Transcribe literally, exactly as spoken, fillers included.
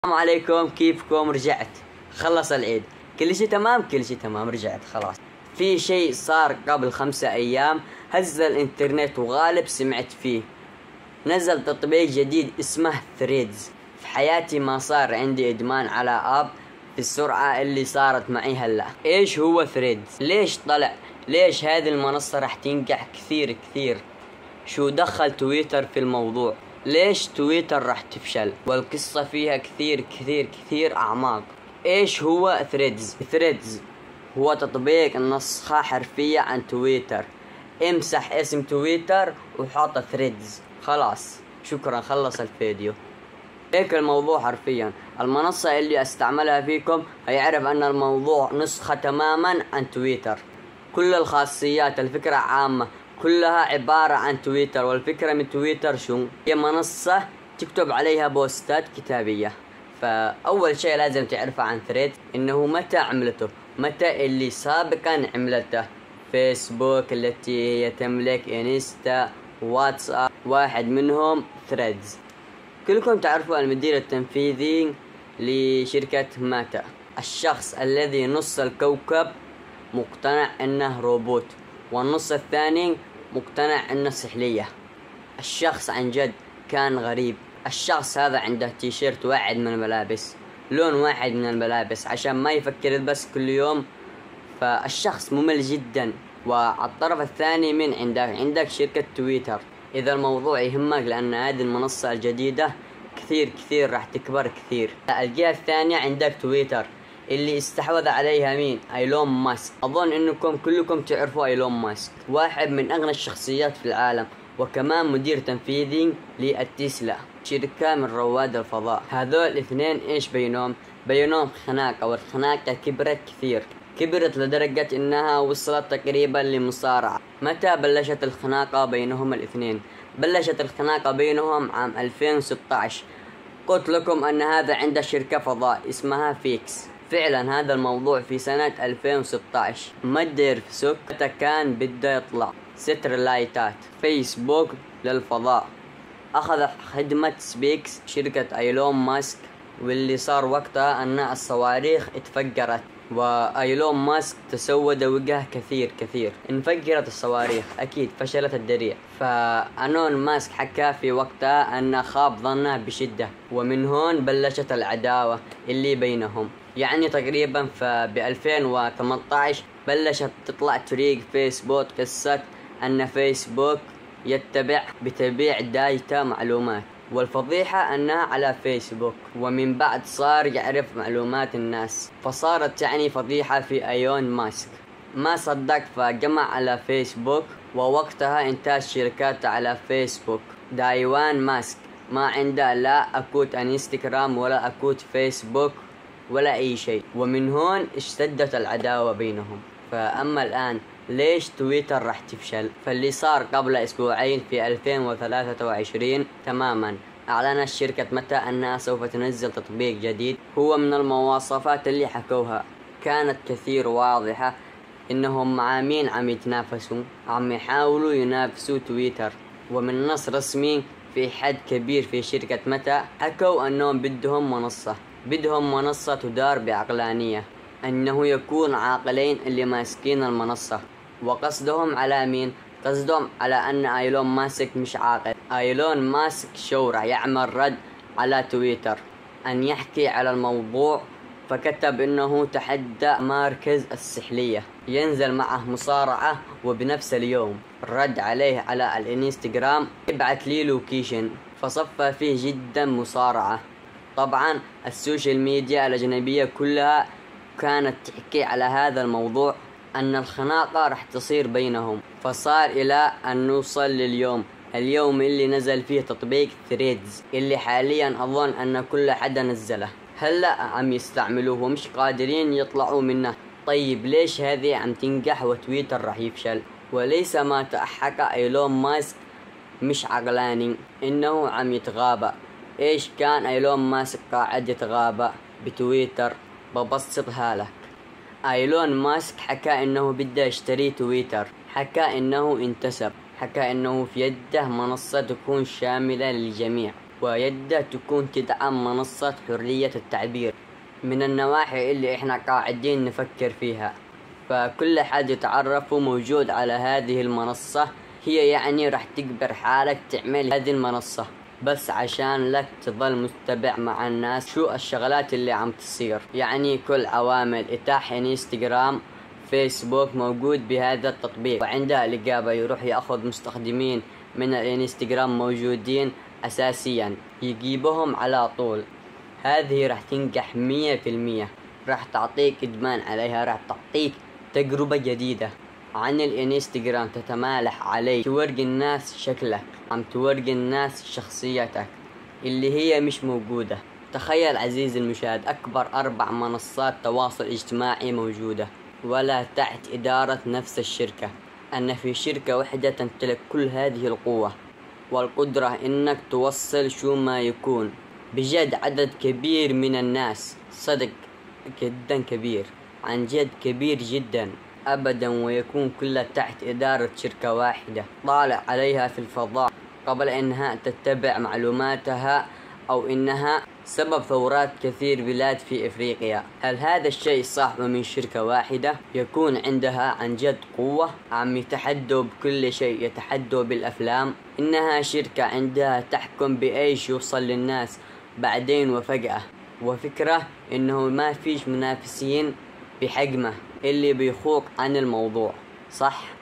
السلام عليكم، كيفكم؟ رجعت خلص العيد، كل شي تمام كل شي تمام رجعت خلاص. في شيء صار قبل خمسة ايام هز الانترنت وغالب سمعت فيه. نزل تطبيق جديد اسمه ثريدز. في حياتي ما صار عندي ادمان على اب بالسرعة اللي صارت معي هلا. ايش هو ثريدز؟ ليش طلع؟ ليش هذه المنصة راح تنجح كثير كثير؟ شو دخل تويتر في الموضوع؟ ليش تويتر راح تفشل؟ والقصة فيها كثير كثير كثير أعماق. إيش هو ثريدز؟ ثريدز هو تطبيق نسخة حرفية عن تويتر. امسح اسم تويتر وحط ثريدز خلاص، شكرا، خلص الفيديو. هيك الموضوع حرفيا. المنصة اللي استعملها فيكم هيعرف أن الموضوع نسخة تماما عن تويتر. كل الخاصيات، الفكرة عامة، كلها عبارة عن تويتر. والفكرة من تويتر شو؟ هي منصة تكتب عليها بوستات كتابية. فأول شيء لازم تعرفه عن ثريد إنه متى عملته، متى اللي سابقا عملته. فيسبوك التي هي تملك انستا، واتساب، واحد منهم ثريدز. كلكم تعرفوا المدير التنفيذي لشركة ميتا، الشخص الذي نص الكوكب مقتنع انه روبوت والنص الثاني مقتنع انه سحلية. الشخص عن جد كان غريب. الشخص هذا عنده تيشيرت واحد من الملابس، لون واحد من الملابس، عشان ما يفكر يلبس كل يوم. فالشخص ممل جدا. وعلى الطرف الثاني من عندك عندك شركة تويتر. اذا الموضوع يهمك لان هذه المنصة الجديدة كثير كثير راح تكبر كثير. الجهة الثانية عندك تويتر اللي استحوذ عليها مين؟ ايلون ماسك. اظن انكم كلكم تعرفوا ايلون ماسك، واحد من اغنى الشخصيات في العالم، وكمان مدير تنفيذي للتسلا، شركة من رواد الفضاء. هذول الاثنين ايش بينهم؟ بينهم خناقة، والخناقة كبرت كثير، كبرت لدرجة انها وصلت تقريبا لمصارعة. متى بلشت الخناقة بينهم الاثنين؟ بلشت الخناقة بينهم عام ألفين وستة عشر. قلت لكم ان هذا عنده شركة فضاء اسمها فيكس. فعلا هذا الموضوع في سنة ألفين وستة عشر. مدير فيسبوك كان بده يطلع سترلايتات فيسبوك للفضاء. اخذ خدمة سبيكس شركة ايلون ماسك، واللي صار وقتها ان الصواريخ اتفجرت، وايلون ماسك تسود وجهه كثير كثير. انفجرت الصواريخ، اكيد فشلت الدريع. فأيلون ماسك حكى في وقتها ان خاب ظنه بشدة، ومن هون بلشت العداوة اللي بينهم. يعني تقريبا ب ألفين وثمانية عشر بلشت تطلع طريق فيسبوك قصة ان فيسبوك يتبع بتبيع داتا معلومات، والفضيحة أنها على فيسبوك. ومن بعد صار يعرف معلومات الناس، فصارت يعني فضيحة في ايلون ماسك. ما صدق فجمع على فيسبوك، ووقتها انتاج شركات على فيسبوك. دايوان ماسك ما عنده لا أكوت انستغرام ولا أكوت فيسبوك ولا أي شيء. ومن هون اشتدت العداوة بينهم. فأما الآن ليش تويتر راح تفشل؟ فاللي صار قبل اسبوعين في ألفين وثلاثة وعشرين تماما، اعلنت شركة ميتا انها سوف تنزل تطبيق جديد. هو من المواصفات اللي حكوها كانت كثير واضحة، انهم مع مين عم يتنافسوا؟ عم يحاولوا ينافسوا تويتر. ومن نص رسمي في حد كبير في شركة ميتا حكوا انهم بدهم منصة بدهم منصة تدار بعقلانية، انه يكون عاقلين اللي ماسكين المنصة. وقصدهم على مين؟ قصدهم على ان ايلون ماسك مش عاقل. ايلون ماسك شو راح يعمل رد على تويتر ان يحكي على الموضوع، فكتب انه تحدى مركز السحلية ينزل معه مصارعة، وبنفس اليوم رد عليه على الانستغرام ابعت لي لوكيشن، فصفى فيه جدا مصارعة. طبعا السوشيال ميديا الأجنبية كلها كانت تحكي على هذا الموضوع، أن الخناقة رح تصير بينهم. فصار إلى أن نوصل لليوم اليوم اللي نزل فيه تطبيق ثريدز، اللي حاليا أظن أن كل حدا نزله. هلأ عم يستعملوه ومش قادرين يطلعوا منه. طيب ليش هذه عم تنجح وتويتر رح يفشل؟ وليس ما تحكى ايلون ماسك مش عقلاني، إنه عم يتغابى. إيش كان ايلون ماسك قاعد يتغابى بتويتر؟ ببسطها لك. ايلون ماسك حكى انه بده يشتري تويتر، حكى انه انتسب، حكى انه في يده منصة تكون شاملة للجميع. ويده تكون تدعم منصة حرية التعبير من النواحي اللي احنا قاعدين نفكر فيها. فكل حد يتعرف موجود على هذه المنصة، هي يعني راح تجبر حالك تعمل هذه المنصة بس عشان لك تظل متبع مع الناس شو الشغلات اللي عم تصير. يعني كل عوامل إتاحة انستغرام فيسبوك موجود بهذا التطبيق، وعنده الإجابة يروح يأخذ مستخدمين من الانستغرام موجودين أساسيا يجيبهم على طول. هذه راح تنجح مية في المية، راح تعطيك إدمان عليها، راح تعطيك تجربة جديدة عن الانستغرام تتمالح عليه، تورجي الناس شكلك، عم تورجي الناس شخصيتك اللي هي مش موجودة. تخيل عزيزي المشاهد، أكبر أربع منصات تواصل اجتماعي موجودة ولا تحت إدارة نفس الشركة، أن في شركة واحدة تمتلك كل هذه القوة والقدرة إنك توصل شو ما يكون. بجد عدد كبير من الناس، صدق جدا كبير، عن جد كبير جدا أبدا، ويكون كلها تحت إدارة شركة واحدة طالع عليها في الفضاء قبل أنها تتبع معلوماتها أو إنها سبب ثورات كثير بلاد في إفريقيا. هل هذا الشيء صح من شركة واحدة يكون عندها عن جد قوة؟ عم يتحدوا بكل شيء، يتحدوا بالأفلام. إنها شركة عندها تحكم بأيش يوصل للناس بعدين وفجأة، وفكرة إنه ما فيش منافسين بحجمه اللي بيخوق عن الموضوع، صح؟